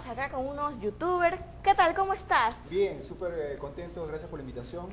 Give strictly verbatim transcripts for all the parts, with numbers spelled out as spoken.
acá con unos youtubers. ¿Qué tal? ¿Cómo estás? Bien, súper eh, contento, gracias por la invitación.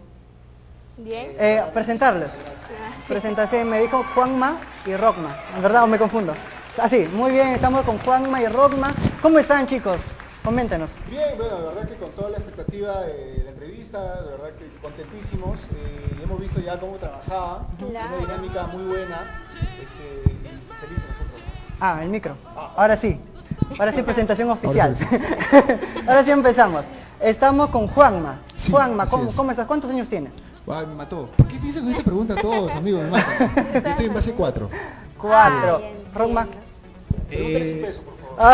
Bien. Eh, presentarles. Sí. Presentación, me dijo Juanma y Rockma. ¿En verdad o me confundo? Así, muy bien, estamos con Juanma y Rockma. ¿Cómo están, chicos? Coméntenos. Bien, bueno, la verdad que con toda la expectativa de la entrevista, la verdad que contentísimos. Eh, hemos visto ya cómo trabajaba, Claro. una dinámica muy buena. Este, y felices nosotros, ¿no? Ah, el micro. Ahora sí. Ahora sí, presentación oficial. Ahora Ahora sí empezamos. Estamos con Juanma. Sí, Juanma, así ¿cómo, es. ¿cómo estás? ¿Cuántos años tienes? Ay, me mató. ¿Por qué piensan con esa pregunta todos, amigos? Me matan. Yo estoy en base cuatro. Cuatro. Ay, entiendo. Rockma. Pregúntale Eh, su peso, por favor.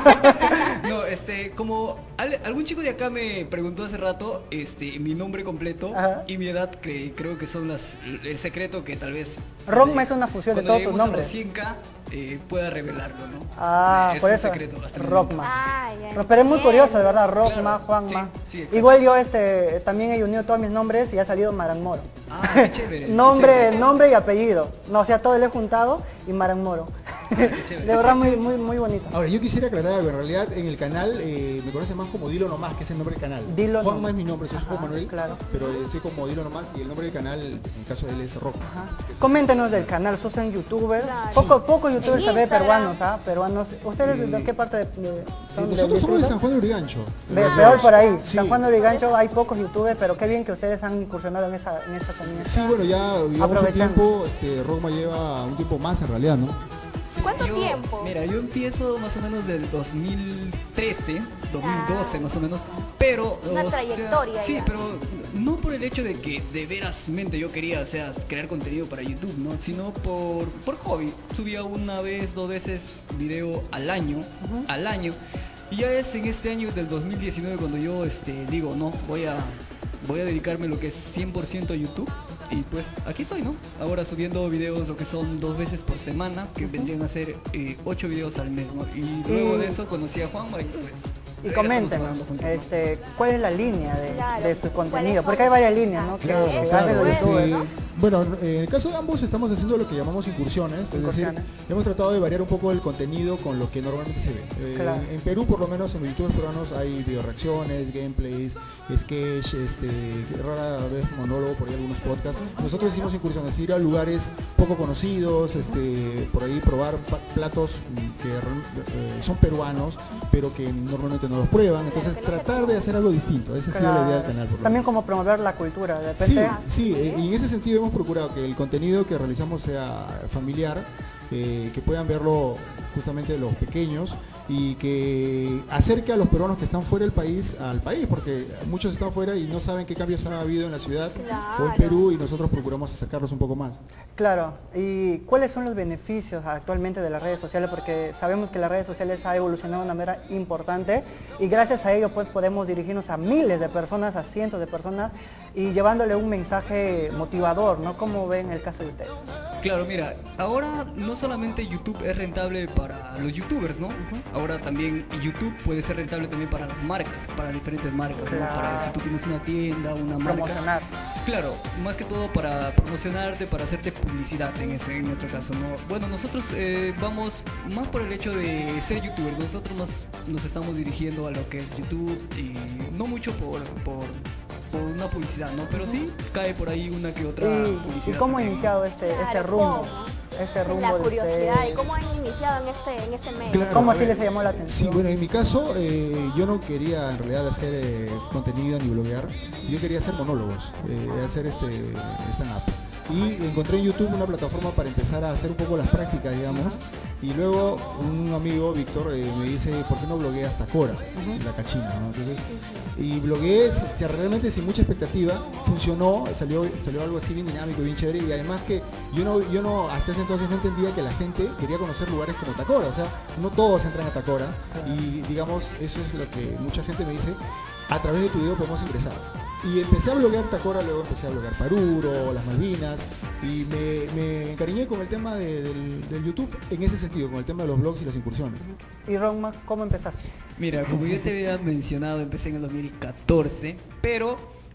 Ah. No, este, como al- algún chico de acá me preguntó hace rato, este, mi nombre completo Ajá. y mi edad, que creo que son las, el secreto que tal vez Rockma es una fusión de cuando todos tus lleguemos a nombres. los cien K eh, pueda revelarlo, ¿no? Ah, es por un eso. secreto hasta el momento. Rockma. Ah, ya No, pero es muy entiendo. curioso, de verdad, Rockma, Claro, Juanma. sí, sí, exacto. Igual yo este también he unido todos mis nombres y ha salido Maranmoro. Ah, qué chévere. qué nombre, chévere. nombre y apellido. No, o sea, todo lo he juntado y Maranmoro. Ah, qué chévere. De verdad muy, muy, muy bonito. Ahora, yo quisiera aclarar algo. En realidad, en el canal eh, me conocen más como Dilo Nomás, que es el nombre del canal. Dilo Juanma Nomás. es mi nombre, soy Ajá, Juan Manuel. claro. Pero eh, estoy como Dilo Nomás y el nombre del canal, en el caso de él, es Rock. Ajá. Coméntenos del canal, sos un youtuber. Claro. Poco, poco youtubers En se ve Instagram. peruanos, ¿ah? Peruanos. ¿Ustedes de Eh, qué parte de, de- Eh, son del nosotros somos de distrito? San Juan de Urigancho. Ve- Los peor dos. por ahí. Sí. San Juan de Origancho hay pocos youtubers, pero qué bien que ustedes han incursionado en esa, en esa comunidad. Sí, bueno, ya llevamos un Aprovechando. tiempo, este, Rockma lleva un tiempo más en realidad, ¿no? ¿Cuánto Yo- tiempo? Mira, yo empiezo más o menos del dos mil trece, dos mil doce más o menos, pero... Una o sea, trayectoria sí, ya. pero no por el hecho de que de verasmente yo quería, o sea, crear contenido para YouTube, ¿no? Sino por, por hobby. Subía una vez, dos veces video al año, al año. Y ya es en este año del dos mil diecinueve cuando yo este, digo, no, voy a, voy a dedicarme lo que es cien por ciento a YouTube. Y pues aquí estoy, ¿no? Ahora subiendo videos lo que son dos veces por semana, que vendrían a ser eh, ocho videos al mes, ¿no? Y luego Y- de eso conocí a Juanma y pues... Y ahora coméntenos, estamos trabajando juntos, ¿no? este, ¿cuál es la línea de, Claro. de su ¿Cuáles contenido? son? Porque hay varias líneas, ¿no? Que, Claro, que claro. hacen los este, youtubers, ¿no? Bueno, en el caso de ambos estamos haciendo lo que llamamos incursiones, es decir, Incursiones. hemos tratado de variar un poco el contenido con lo que normalmente se ve. Eh, Claro. En Perú, por lo menos en los youtubers peruanos, hay video reacciones, gameplays, sketch, este, rara vez monólogo, por ahí algunos podcasts. Nosotros hicimos incursiones, ir a lugares poco conocidos, este, por ahí probar pa- platos mm, que eh, son peruanos, pero que normalmente no los prueban. Entonces, que no se tratar de hacer algo distinto. Esa ha sido la idea del Claro. canal. por lo También menos. como promover la cultura, de Sí, repente. sí, eh, y en ese sentido hemos procurado que el contenido que realizamos sea familiar, eh, que puedan verlo justamente los pequeños y que acerque a los peruanos que están fuera del país al país, porque muchos están fuera y no saben qué cambios ha habido en la ciudad o en Claro. Perú y nosotros procuramos acercarlos un poco más. Claro, ¿y cuáles son los beneficios actualmente de las redes sociales? Porque sabemos que las redes sociales ha evolucionado de una manera importante y gracias a ello pues podemos dirigirnos a miles de personas, a cientos de personas y llevándole un mensaje motivador, ¿no? ¿Cómo ven el caso de ustedes? Claro, mira, ahora no solamente YouTube es rentable para los youtubers, ¿no? Ahora también YouTube puede ser rentable también para las marcas, para diferentes marcas, ¿no? Claro. Para si tú tienes una tienda, una marca. Promocionar. Claro, más que todo para promocionarte, para hacerte publicidad en ese, en otro caso, ¿no? Bueno, nosotros eh, vamos más por el hecho de ser youtubers, nosotros más nos estamos dirigiendo a lo que es YouTube y no mucho por, por, por una publicidad, ¿no? Pero sí cae por ahí una que otra ¿Y, publicidad. y cómo ha también. iniciado este, este Claro, rumbo? ¿cómo? Este Esa es rumbo la de curiosidad. ustedes. ¿Y cómo han iniciado en este, en este medio? Claro, ¿Cómo a así ver, les llamó la Sí, atención? bueno, en mi caso eh, yo no quería en realidad hacer eh, contenido ni bloguear, yo quería hacer monólogos, eh, hacer este stand-up. Y encontré en YouTube una plataforma para empezar a hacer un poco las prácticas, digamos. Y luego un amigo, Víctor, eh, me dice, ¿por qué no blogueas Tacora? La cachina, ¿no? Entonces, y blogueé si- si realmente sin mucha expectativa, funcionó, salió, salió algo así bien dinámico, bien chévere. Y además que yo no, yo no, hasta ese entonces no entendía que la gente quería conocer lugares como Tacora. O sea, no todos entran a Tacora. Y digamos, eso es lo que mucha gente me dice, a través de tu video podemos ingresar. Y empecé a bloguear Tacora, luego empecé a bloguear Paruro, las Malvinas, y me, me encariñé con el tema de- del, del YouTube en ese sentido, con el tema de los blogs y las incursiones. ¿Y Ronma, cómo empezaste? Mira, como yo te había mencionado, empecé en el dos mil catorce, pero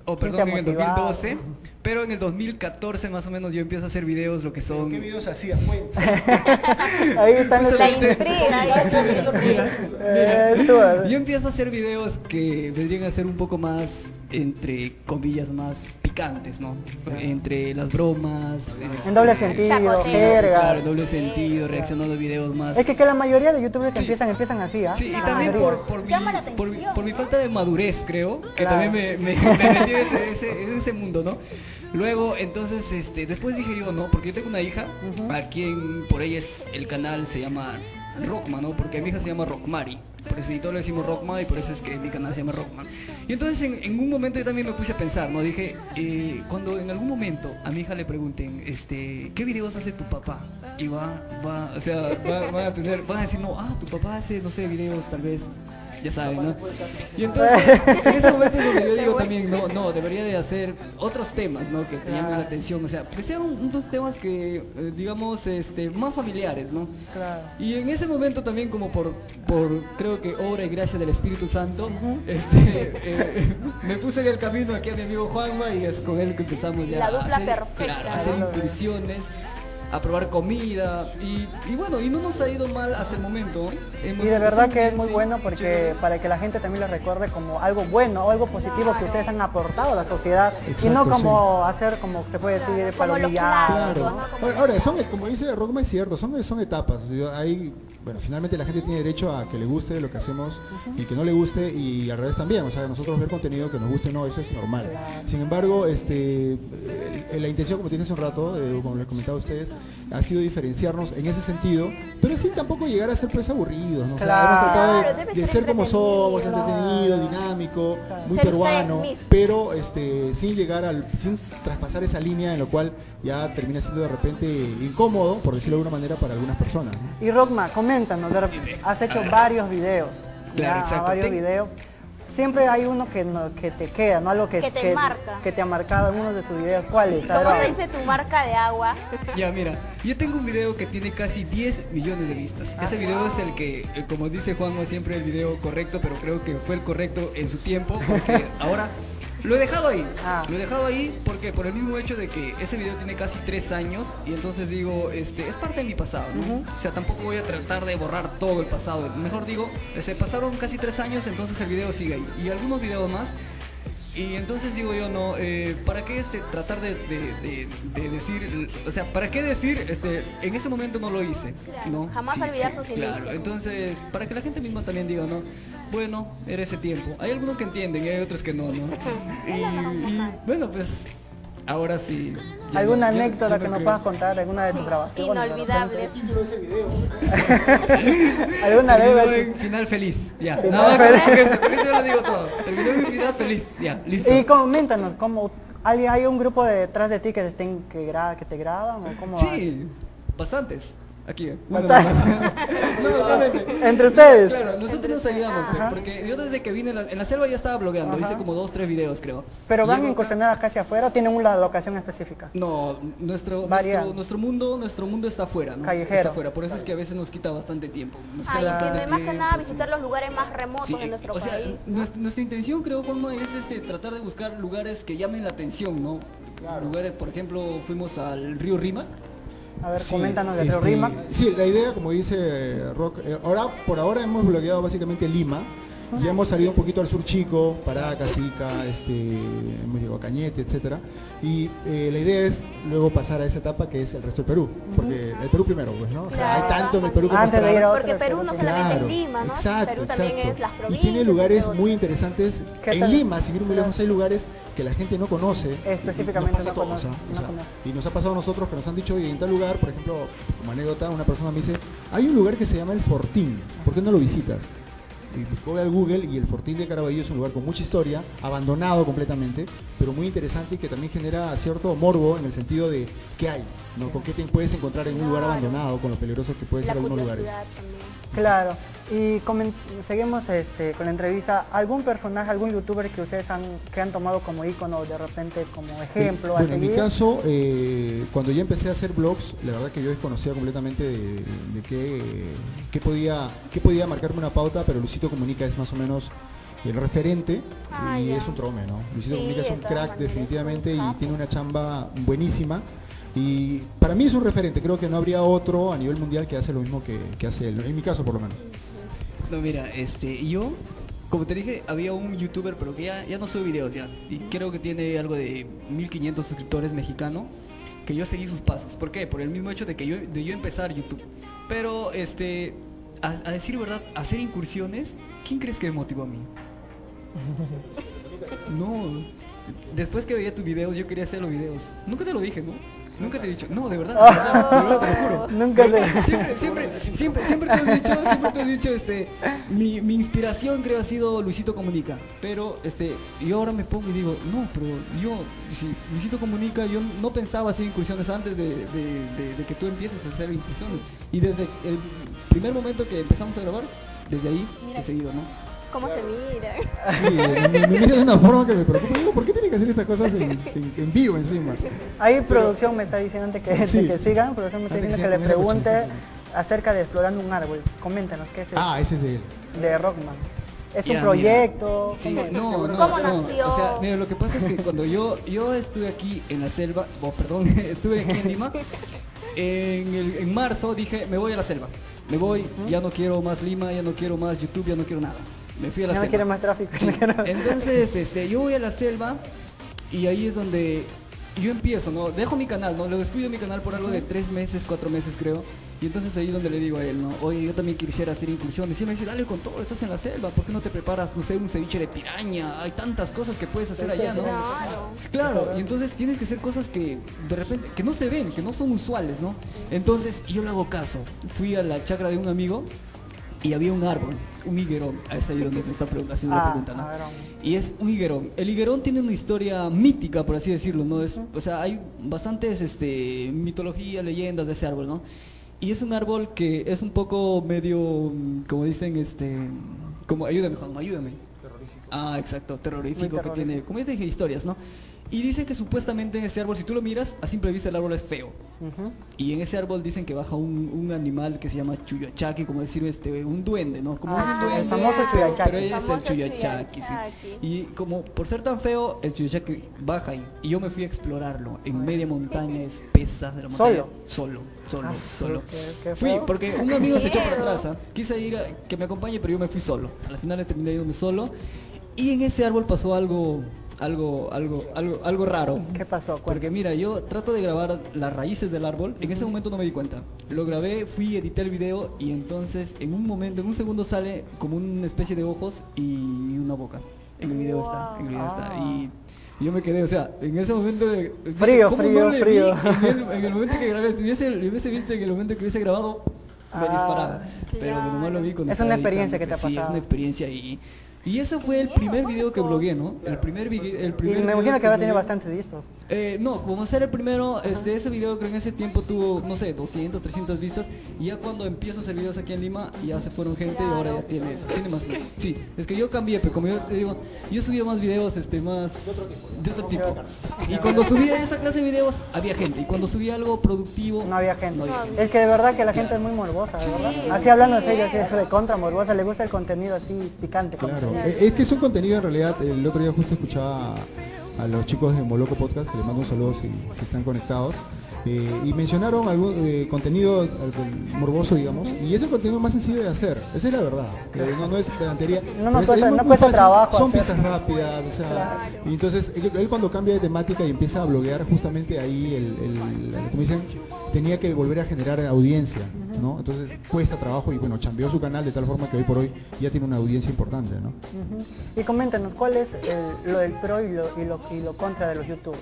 o ¿Quién te perdón, ha en el dos mil motivado? doce, pero en el dos mil catorce más o menos yo empiezo a hacer videos lo que son... ¿Qué videos hacías? Cuenta. Ahí están los... La intriga. ahí. Eso. Yo empiezo a hacer videos que vendrían a ser un poco más, entre comillas, más picantes, ¿no? Entre las bromas... En doble este, sentido, chacoteo. jergas. Claro, doble sentido, reaccionando a videos más... Es que, que la mayoría de youtubers que Sí. empiezan, empiezan así, ¿ah? Sí, y La también mayoría. por, por, mi, Llama la por, atención, por mi ¿no? falta de madurez, creo, que Claro. también me, me, me metí en ese, ese- en ese mundo, ¿no? Luego, entonces, este, después dije yo, no, porque yo tengo una hija, a quien por ella es, el canal se llama Rockman, ¿no? Porque mi hija se llama Rockmari. Por eso y todos le decimos Rockman y por eso es que mi canal se llama Rockman. Y entonces en, en un momento yo también me puse a pensar, ¿no? Dije, eh, cuando en algún momento a mi hija le pregunten, este, ¿qué videos hace tu papá? Y va, va, o sea, va, van a tener, van a decir, no, ah, tu papá hace, no sé, videos tal vez, ya saben, ¿no? Y entonces, en ese momento es donde yo digo también, no, no, debería de hacer otros temas, ¿no? Que te llamen la atención, o sea, que sean un- unos temas que, eh, digamos, este, más familiares, ¿no? Claro. Y en ese momento también como por, por creo que obra y gracia del Espíritu Santo, este, eh, me puse en el camino aquí a mi amigo Juanma y es con él que empezamos ya La a dupla hacer, perfecta. claro, a hacer incursiones, a probar comida y, y bueno, y no nos ha ido mal hasta el momento. Hemos- Y de verdad que es sí, muy bueno porque chévere. para que la gente también lo recuerde como algo bueno o algo positivo que ustedes han aportado a la sociedad y Exacto, no como hacer como se puede decir Como los palomillar. clásicos, Claro. ¿no? Ahora, ahora, son, como dice Rockman, es cierto, son, son etapas. O sea, yo- hay, bueno, finalmente la gente tiene derecho a que le guste lo que hacemos y que no le guste y al revés también. O sea, nosotros ver contenido que nos guste o no, eso es normal. Sin embargo, este, eh, la intención, como te dije hace un rato, eh, como les comentaba a ustedes, ha sido diferenciarnos en ese sentido, pero sin tampoco llegar a ser pues aburridos, ¿no? O sea, Claro. hemos tratado Claro, de, debe de ser ser como somos, entretenido. entretenido, dinámico, muy Ser peruano, usted mismo. pero este, sin llegar al, sin traspasar esa línea en lo cual ya termina siendo de repente incómodo, por decirlo de alguna manera, para algunas personas, ¿no? Y Rockma, coméntanos, de rep- has hecho varios videos, Claro, ya, exacto. varios Ten- videos. Siempre hay uno que, no- que te queda, ¿no? Algo que, Que te marca. que te ha marcado en uno de tus videos. ¿Cuál es? A ¿Cómo ver, se dice tu marca de agua? Ya, mira, yo tengo un video que tiene casi diez millones de vistas. Ese video es el que, eh, como dice Juan, no es siempre el video correcto, pero creo que fue el correcto en su tiempo, porque ahora lo he dejado ahí. Ah. Lo he dejado ahí porque por el mismo hecho de que ese video tiene casi tres años y entonces digo, este, es parte de mi pasado, ¿no? O sea, tampoco voy a tratar de borrar todo el pasado. Mejor digo, se pasaron casi tres años, entonces el video sigue ahí. Y algunos videos más. Y entonces digo yo, no, eh, ¿para qué este, tratar de, de- de- de decir, o sea, ¿para qué decir, este, en ese momento no lo hice? ¿No? Jamás olvidar sus Claro, inicios. entonces, para que la gente misma también diga, ¿no? Bueno, era ese tiempo. Hay algunos que entienden y hay otros que no, ¿no? Y, y, bueno, pues, ahora sí. ya ¿alguna no- ya- anécdota ya no que nos creo. puedas contar? ¿Alguna de tus grabaciones? de Inolvidable. repente? ¿Alguna Terminó anécdota? en final feliz, ya. Final Nada más feliz. con eso, con eso yo lo digo todo. Terminó en final feliz, ya, listo. Y coméntanos, ¿cómo, ¿hay, hay un grupo detrás de ti que te, estén, que, gra- que te graban o cómo haces? Sí, bastantes. Aquí. eh. Bastante. No, realmente. Entre ustedes. Claro, nosotros nos ayudamos, pues, Ajá. porque yo desde que vine en la, en la selva ya estaba blogueando, Ajá. hice como dos, tres videos creo. ¿Pero van a Llego acá- incursionar casi afuera o tienen una locación específica? No, nuestro, Varía. nuestro, nuestro mundo, nuestro mundo está afuera, ¿no? Callejero. Está afuera, por eso es que a veces nos quita bastante tiempo. Nos Ay, quita bastante entiendo, y más que tiempo. nada visitar los lugares más remotos Sí, de nuestro o sea, país. nuestra, nuestra intención creo, Juanma, es este, tratar de buscar lugares que llamen la atención, ¿no? Lugares, por ejemplo, fuimos al río Rímac. A ver, Sí, coméntanos de Río este, Rímac. Sí, la idea, como dice Rock, eh, ahora, por ahora hemos bloqueado básicamente Lima. Ya hemos salido un poquito al sur chico, Paracas, Ica, este, hemos llegado a Cañete, etcétera. Y eh, la idea es luego pasar a esa etapa que es el resto del Perú. Porque el Perú primero, pues, ¿no? O sea, Claro. hay tanto en el Perú que Antes de ir a mostrar. Porque Perú no solamente es Lima, ¿no? Exacto, Perú también exacto. es las Y provincias. tiene lugares entre muy otros. interesantes. ¿Qué En tal? Lima, sin ir muy lejos, hay lugares que la gente no conoce. Específicamente y nos pasa no todo, conoce, o sea, no o sea, conoce. y nos ha pasado a nosotros que nos han dicho, oye, en tal lugar, por ejemplo, como anécdota, una persona me dice, hay un lugar que se llama El Fortín, ¿por qué no lo visitas? Y voy al Google y el Fortín de Caraballo es un lugar con mucha historia, abandonado completamente, pero muy interesante y que también genera cierto morbo en el sentido de qué hay, ¿no? Con qué te puedes encontrar en un lugar Claro. abandonado, con lo peligroso que puede La ser algunos lugares. curiosidad también. Claro. Y comen- seguimos este, con la entrevista. ¿Algún personaje, algún youtuber que ustedes han, que han tomado como ícono de repente, como ejemplo a Bueno, en mi seguir? caso, eh, cuando ya empecé a hacer blogs, la verdad que yo desconocía completamente de, de qué, qué podía, qué podía marcarme una pauta, pero Luisito Comunica es más o menos el referente, Ah, y ya. es un trome, ¿no? Luisito Sí, Comunica es de un todas crack maneras, definitivamente un y capo. tiene una chamba buenísima. Y para mí es un referente, creo que no habría otro a nivel mundial que hace lo mismo que, que hace él, en mi caso por lo menos. No, mira, este, yo, como te dije, había un youtuber, pero que ya, ya no sube videos ya. Y creo que tiene algo de mil quinientos suscriptores mexicano, que yo seguí sus pasos. ¿Por qué? Por el mismo hecho de que yo, de yo empezar YouTube. Pero, este, a, a decir verdad, hacer incursiones, ¿quién crees que me motivó a mí? No, después que veía tus videos, yo quería hacer los videos. Nunca te lo dije, ¿no? Nunca te he dicho, no, de verdad, de verdad, de verdad, te lo juro. Nunca te... Siempre, siempre, siempre, siempre te has dicho, siempre te has dicho, este, mi, mi inspiración creo ha sido Luisito Comunica, pero este, yo ahora me pongo y digo, no, pero yo, si Luisito Comunica, yo no pensaba hacer incursiones antes de, de, de- de que tú empieces a hacer incursiones, y desde el primer momento que empezamos a grabar, desde ahí he seguido, ¿no? ¿Cómo se mira? Sí, me, me mira de una forma que me preocupa. Digo, ¿por qué tiene que hacer estas cosas en, en- en vivo encima? Ahí producción me está diciendo antes que, Sí. de que sigan, producción me está Antes que diciendo que le sigan, pregunte comienza acerca de explorando un árbol. Coméntanos, ¿qué es eso? Ah, ese es de él. De Rockman. ¿Es Ya, un proyecto? Sí, ¿Cómo- no, no, ¿Cómo no. nació? O sea, mira, lo que pasa es que cuando yo, yo estuve aquí en la selva, oh, perdón, estuve aquí en Lima, en, el- en marzo dije, me voy a la selva. Me voy, ya no quiero más Lima, ya no quiero más YouTube, ya no quiero nada. Me fui a la Ya no selva. quiere más tráfico. Sí, no quiero- entonces, este, yo voy a la selva y ahí es donde yo empiezo, ¿no? Dejo mi canal, ¿no? Lo descuido mi canal por algo de tres meses, cuatro meses creo. Y entonces ahí es donde le digo a él, ¿no? Oye, yo también quisiera hacer incursiones. Y él me dice, dale con todo, estás en la selva, ¿por qué no te preparas, no sé, un ceviche de piraña? Hay tantas cosas que puedes hacer allá, ¿no? Claro. Claro, y entonces tienes que hacer cosas que de repente, que no se ven, que no son usuales, ¿no? Entonces yo le hago caso. Fui a la chacra de un amigo y había un árbol, un higuerón. Es ahí donde me está pregun- haciendo la Ah, pregunta, ¿no? a ver, vamos. Y es un higuerón. El higuerón tiene una historia mítica, por así decirlo, ¿no? Es, o sea, hay bastantes este, mitología, leyendas de ese árbol, ¿no? Y es un árbol que es un poco medio, mm, como dicen, este, como, ayúdame, Juan, ayúdame. Ah, exacto, terrorífico, Muy que terrorífico. tiene, como ya te dije, historias, ¿no? Y dicen que supuestamente en ese árbol, si tú lo miras, a simple vista el árbol es feo. Ujú. Y en ese árbol dicen que baja un, un animal que se llama Chuyachaki, como decir, este, un duende, ¿no? Como Ah, un duende. el famoso pero- Chuyachaki. Pero ella es el Famoso Chuyachaki, sí. Chuyachaki. Y como por ser tan feo, el Chuyachaki baja ahí. Y yo me fui a explorarlo en media montaña espesa de la montaña. ¿Solo? Solo, solo, Ah, solo. qué- qué Fui, feo. porque un amigo se echó para Miedo. atrás, ¿ah? Quise ir a que me acompañe, pero yo me fui solo. Al final terminé yéndome solo. Y en ese árbol pasó algo, algo, algo, algo, algo raro. ¿Qué pasó? Porque mira, yo trato de grabar las raíces del árbol. En ese momento no me di cuenta. Lo grabé, fui, edité el video y entonces en un momento, en un segundo sale como una especie de ojos y una boca. En el video está, en el video está. Ah. Y y yo me quedé, o sea, en ese momento de... Frío, ¿cómo frío, no le vi? frío. En el, en el momento que grabé, si hubiese, hubiese visto en el momento que hubiese grabado, me Ah, disparaba. Pero de normal lo vi cuando Es una estaba experiencia editando. que te ha Sí, es pasado. una experiencia y... Y eso fue el primer video que blogueé, ¿no? El primer, vi- el Y primer me video imagino que habrá tenido blogueé- bastantes vistos. eh, no, como ser el primero, este, ese video creo que en ese tiempo tuvo, no sé, doscientas, trescientas vistas. Y ya cuando empiezo a hacer videos aquí en Lima, ya se fueron gente y ahora ya tiene, tiene más vistas. Sí, es que yo cambié, pero como yo te digo, yo subía más videos, este, más de otro tipo. Y cuando subía esa clase de videos, había gente. Y cuando subía algo productivo, No había gente. No había gente. Es que de verdad que la gente es muy morbosa, de ¿verdad? Sí, Así hablando en sí serio, es. así de contra morbosa, le gusta el contenido así picante. como Claro, se dice. eh, es que es un contenido en realidad, el otro día justo escuchaba a, a los chicos de Moloco Podcast, que les mando un saludo si, si están conectados, eh, y mencionaron algún eh, contenido eh, morboso, digamos, y es el contenido más sencillo de hacer, esa es la verdad, eh, no, no es pedantería. No nos es- cuesta- es muy- no muy cuesta fácil, trabajo son hacer. pistas rápidas, o sea, y entonces él, él cuando cambia de temática y empieza a bloguear, justamente ahí, el, el- el- como dicen, tenía que volver a generar audiencia, ¿no? Entonces cuesta trabajo y bueno, cambió su canal de tal forma que hoy por hoy ya tiene una audiencia importante, ¿no? Ujú. Y coméntanos, ¿cuál es el- lo del pro y lo, y, lo, y lo contra de los youtubers?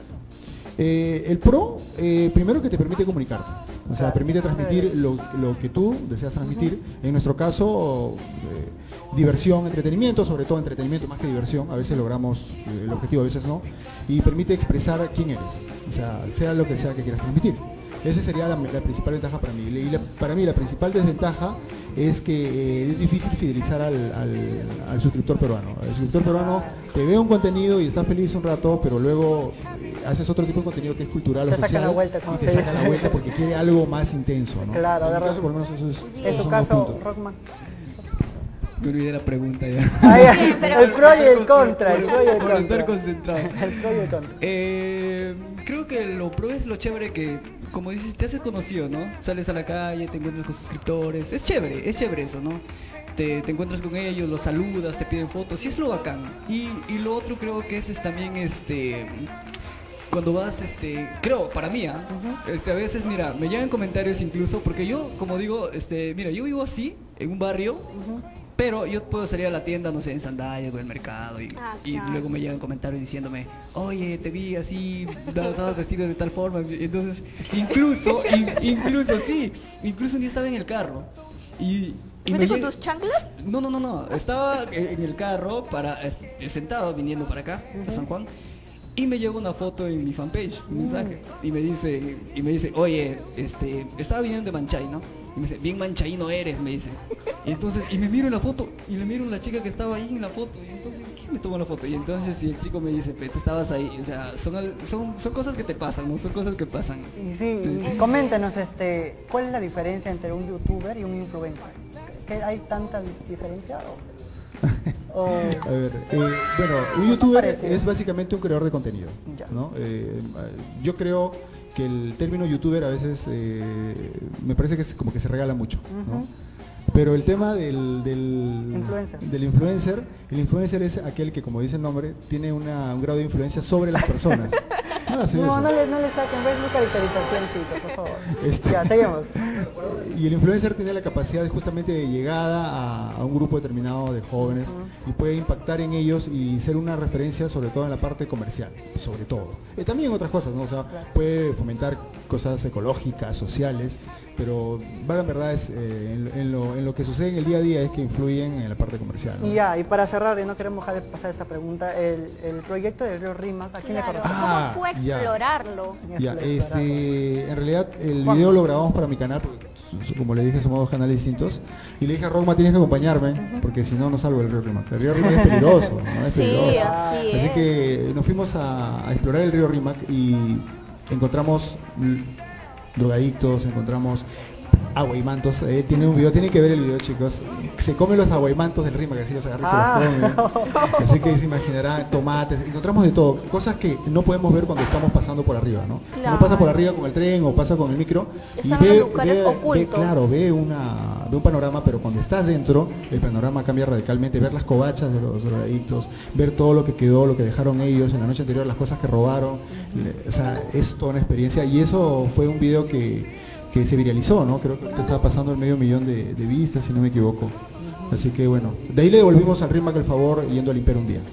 Eh, el pro, eh, primero que te permite comunicarte, o sea, Claro. permite transmitir lo, lo que tú deseas transmitir. En nuestro caso, eh, diversión, entretenimiento, sobre todo entretenimiento más que diversión. A veces logramos eh, el objetivo, a veces no. Y permite expresar quién eres, o sea, sea lo que sea que quieras transmitir. Esa sería la, la principal ventaja para mí. Y la- para mí la principal desventaja es que eh, es difícil fidelizar al, al- al suscriptor peruano. El suscriptor peruano te ve un contenido y está feliz un rato, pero luego eh, haces otro tipo de contenido que es cultural o Te saca social la vuelta, como y te se saca dice. la vuelta porque quiere algo más intenso, ¿no? Claro, en mi de caso verdad. por lo menos eso es, En esos su son los caso, puntos. Rockman. Me olvidé la pregunta ya. Ah, ya. Bien, pero- El pro y el contra, el pro y el Por estar contra. concentrado. El pro y el contra. Eh, creo que lo pro es lo chévere que, como dices, te haces conocido, ¿no? Sales a la calle, te encuentras con suscriptores. Es chévere, es chévere eso, ¿no? Te, te encuentras con ellos, los saludas, te piden fotos, y es lo bacán. Y, y lo otro creo que es, es también este... Cuando vas, este, creo, para mí, ¿ah? este, a veces, mira, me llegan comentarios incluso, porque yo, como digo, este, mira, yo vivo así, en un barrio, pero yo puedo salir a la tienda, no sé, en sandalias o en el mercado, y, Ah, y claro. luego me llegan comentarios diciéndome, oye, te vi así, estabas vestido de tal forma, y entonces, incluso, in- incluso, sí, incluso un día estaba en el carro, y... y me ¿Fuiste con llega- tus chanclas? No, no, no, no, estaba en en el carro, para, es- sentado, viniendo para acá, a San Juan, y me llegó una foto en mi fanpage, un mensaje, y me dice, y me dice, oye, este, estaba viniendo de Manchay, ¿no? Y me dice, bien manchaíno eres, me dice. Y entonces, y me miro en la foto, y le miro a la chica que estaba ahí en la foto, y entonces, ¿quién me tomó la foto? Y entonces, y el chico me dice, "Pe, tú estabas ahí", o sea, son, al- son, son cosas que te pasan, ¿no? Son cosas que pasan. Y sí, y coméntanos, este, ¿cuál es la diferencia entre un youtuber y un influencer? ¿Qué hay tanta dis- diferencia? O, o- A ver, eh, bueno, un youtuber parecido. es básicamente un creador de contenido, Ya. ¿no? Eh, yo creo que el término youtuber a veces eh, me parece que es como que se regala mucho, ¿no? Ujú. Pero el tema del, del, Influencer. del influencer, el influencer es aquel que, como dice el nombre, tiene una- un grado de influencia sobre las personas. No, así no, es. no le, no le saquen, ves mi caracterización, chicos, por favor. Este- Ya, seguimos. Y el influencer tiene la capacidad justamente de llegada a, a un grupo determinado de jóvenes y puede impactar en ellos y ser una referencia sobre todo en la parte comercial, sobre todo. Eh, también otras cosas, ¿no? O sea, puede fomentar cosas ecológicas, sociales, pero la verdad es eh, en, en lo, en lo que sucede en el día a día es que influyen en la parte comercial, ¿no? Y ya, y para cerrar, y no queremos dejar de pasar esta pregunta, el, el proyecto de Río Rimac, ¿a quién Claro. le conoces? Ah, ¿Cómo fue ya. explorarlo? Ya, este, en realidad el Juan. video lo grabamos para mi canal, porque como le dije somos dos canales distintos, y le dije a Rogma tienes que acompañarme, porque si no no salgo del río Rímac. El río Rímac es peligroso, ¿no? Es Sí, peligroso. así Así es. que nos fuimos a, a explorar el río Rímac y encontramos mm, drogadictos, encontramos aguaymantos. Eh, tiene un video, tienen que ver el video, chicos. Se comen los aguaymantos del Rímac, así los agarra y Ah. se los come. Así que se imaginarán tomates, encontramos de todo, cosas que no podemos ver cuando estamos pasando por arriba, ¿no? Uno pasa por arriba con el tren o pasa con el micro y Están ve, los lugares ve- ve- ocultos. claro, ve una ve un panorama, pero cuando estás dentro, el panorama cambia radicalmente. Ver las covachas de los drogadictos, ver todo lo que quedó, lo que dejaron ellos en la noche anterior, las cosas que robaron, le- o sea, es toda una experiencia y eso fue un video que que se viralizó, ¿no? Creo que estaba pasando el medio millón de, de vistas, si no me equivoco. Así que bueno, de ahí le devolvimos al Rímac el favor yendo a limpiar un día.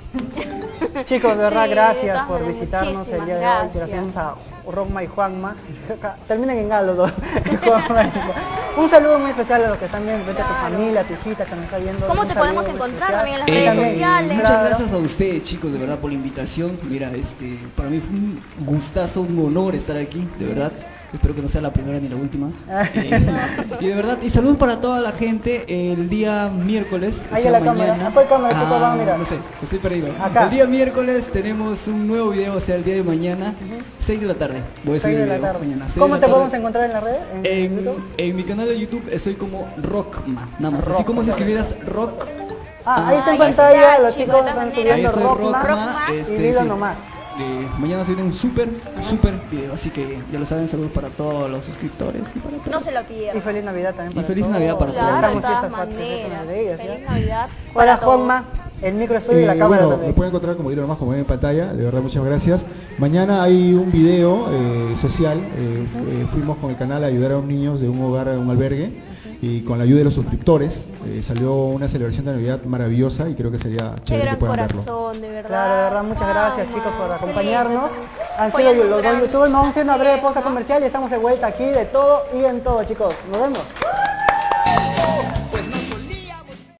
Chicos, de verdad, Sí, de gracias todas por maneras, visitarnos el día de hoy. muchísimas Gracias a Rogma y Juanma. Terminan en galo los dos. Juanma y Juan. Un saludo muy especial a los que están viendo, vete a tu Claro. familia, a tu hijita que nos está viendo. ¿Cómo Un te saludo podemos muy encontrar especial. también en las Y redes también, sociales? Muchas claro. gracias a ustedes, chicos, de verdad, por la invitación. Mira, este, para mí fue un gustazo, un honor estar aquí, de verdad. Espero que no sea la primera ni la última. Eh, y de verdad, y saludos para toda la gente. El día miércoles, o Ahí sea, en la cámara. mañana- ¿A cuál cámara, chicos? Ah, Vamos a mirar. No sé, estoy perdido. Acá. El día miércoles tenemos un nuevo video, o sea, el día de mañana, seis de la tarde. Voy a subir seis de el la video tarde. mañana. seis ¿Cómo de te la podemos tarde. encontrar en la red? ¿En, En, YouTube? en mi canal de YouTube estoy como Rockma, nada más. Así Rockma. como si escribieras Rock. Ah, ahí está en ahí está, pantalla, los chicos, chicos de están todas maneras. Ahí subiendo soy Rockma. Rockma, y este, dilo sí. nomás. Eh, mañana se viene un súper, súper video, así que ya lo saben, saludos para todos los suscriptores y para todos. No se lo Y pierdan. feliz Navidad también Y para feliz todos. Navidad para todos. Claro, de Estamos todas fiestas patrias, fiestas maneras. navideñas, ¿ya? Feliz Navidad. Hola para todos. Juanma, el micro es tuyo y la Eh, cámara bueno, también. me pueden encontrar como Dilo Nomás, como ven en pantalla, de verdad muchas gracias. Mañana hay un video eh, social, eh, eh, fuimos con el canal a ayudar a un niños de un hogar, a un albergue, y con la ayuda de los suscriptores eh, salió una celebración de Navidad maravillosa y creo que sería Qué chévere que gran puedan verlo. corazón, de verdad. Claro, de verdad, muchas gracias Ay, chicos por qué acompañarnos. lindo. Han sido Apoyando los un dos gran- youtubers, nos vamos a hacer una Así breve es, pausa ¿no? comercial y estamos de vuelta aquí de todo y en todo, chicos. Nos vemos.